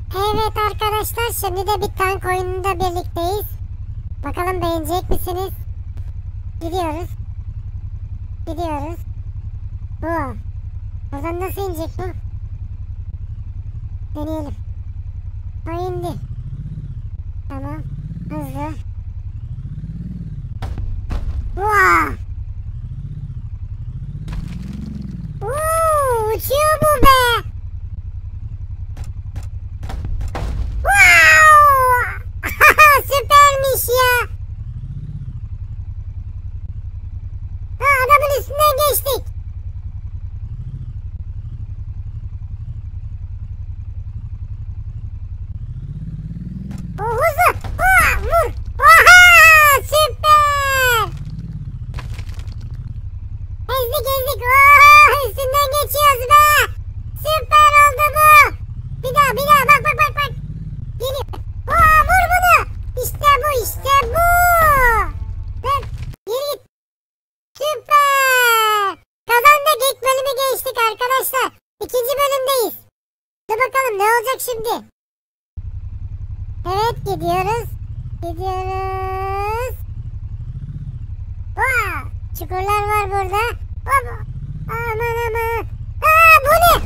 Evet arkadaşlar, şimdi de bir tank oyununda birlikteyiz. Bakalım beğenecek misiniz? Gidiyoruz. Gidiyoruz. Bu. Buradan nasıl inecek bu? Deneyelim. O indi. Tamam. Hızlı. Vaa! Uçuyor bu be! Wow! Süpermiş ya! Adamın üstünden geçtik. Hızlı! Vur! Oha! Süper! Ezdik! Üstünden geçiyoruz be! Süper oldu bu! Bir daha bak! Geliyor. Vur bunu! İşte bu! Lan geri git! Süper! Kazandık, ilk bölümü geçtik arkadaşlar. İkinci bölümdeyiz. Dur bakalım ne olacak şimdi? Evet, gidiyoruz. Çukurlar var burada. Aman. Bu ne?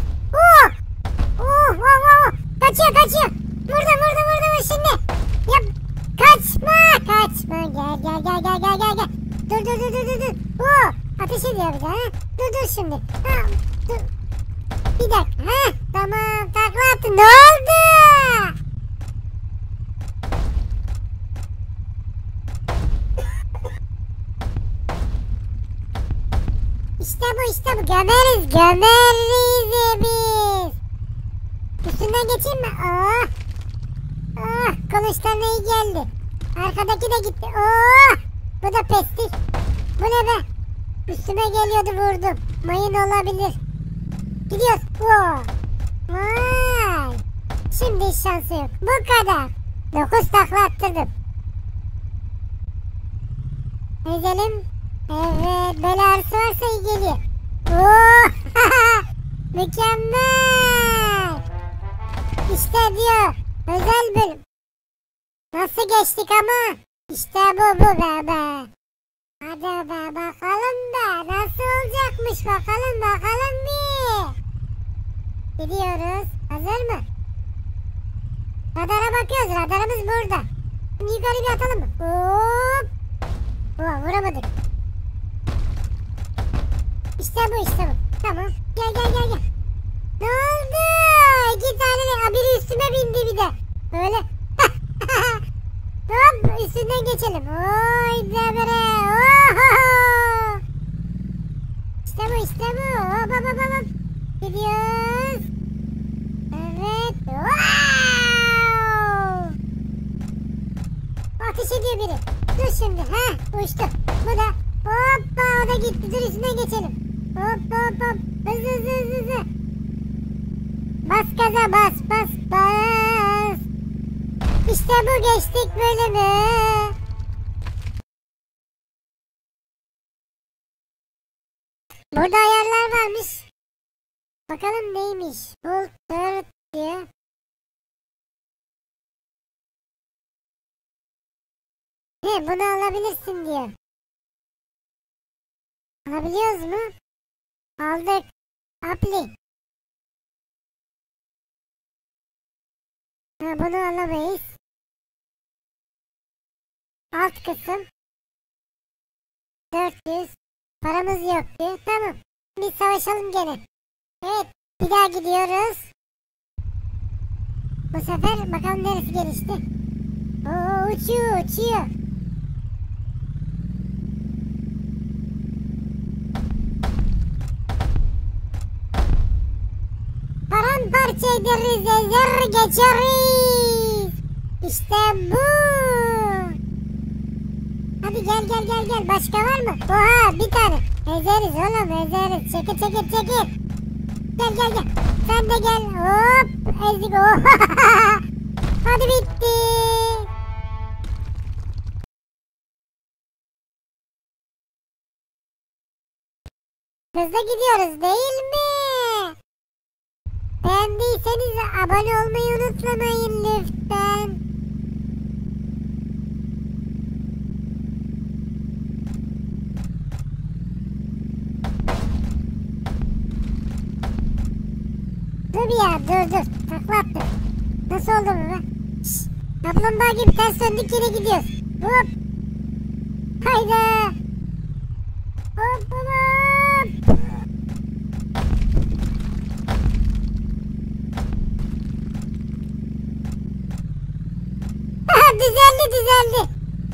Kaçıyor. Vurdum şimdi. Ya kaçma. Gel. Dur. Ateş ediyor bir de. Dur şimdi. Dur. Bir dakika. Tamam, takla attın. Ne oldu? İşte bu. Gömeriz biz. Üstünden geçeyim mi? Kılıçlarına iyi geldi. Arkadaki de gitti. Bu da pestil. Bu ne be? Üstüme geliyordu, vurdum. Mayın olabilir. Gidiyoruz. Vay. Şimdi hiç şansı yok. Bu kadar. 9 takla attırdım. Ezelim. Evet, böyle arısı varsa iyi geliyor. Mükemmel. İşte diyor, özel bölüm. Nasıl geçtik ama? İşte bu be. Hadi be, bakalım be. Nasıl olacakmış bakalım bir. Gidiyoruz. Hazır mı? Radara bakıyoruz. Radarımız burada. Şimdi yukarı bir atalım mı? Hop. Vuramadık. İşte bu. Tamam. Gel. Ne oldu? 2 tane de biri üstüme bindi bir de. Böyle. Hop, üstünden geçelim. Oy debere. İşte bu. Hop. Gidiyoruz. Evet. Ateş ediyor biri. Dur şimdi. Uçtu. Bu da. Hoppa, o da gitti. Dur, üstünden geçelim. Hop. Hızlı. Bas gaza, bas. İşte bu, geçtik bölümü. Burada ayarlar varmış. Bakalım neymiş. Bultur diyor. Bunu alabilirsin diyor. Alabiliyoruz mu? Aldık. Apply. Bunu alamayız. Alt kısım 400. Paramız yok diyor. Tamam. Biz savaşalım gene. Evet. Bir daha gidiyoruz. Bu sefer bakalım neresi gelişti. Uçuyor. Paramparça ederiz, ezer geçeriz. İşte bu. Hadi gel. Başka var mı? Bir tane. Ezeriz oğlum. Çekil. Gel. Sen de gel. Hop. Ezdik. Hadi bitti. Hızlı gidiyoruz değil mi? Beğendiyseniz beğendiyseniz abone olmayı unutmayın lütfen. Dur bir ya, dur. Takla attı. Nasıl oldu bu be? Şşş. Kaplumbağa gibi ters döndük yine gidiyoruz. Hop. Hayda. Hop hop hop. Aha, düzeldi.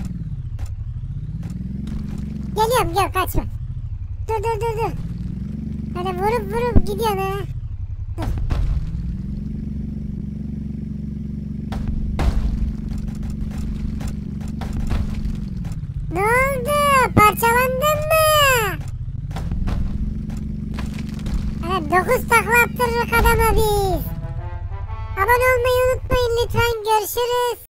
Geliyorum kaçma. Dur. Hani vurup gidiyorsun ha. Dur. Ne oldu? Parçalandın mı? Evet, 9 takla attırırız adama biz. Abone olmayı unutmayın lütfen. Görüşürüz.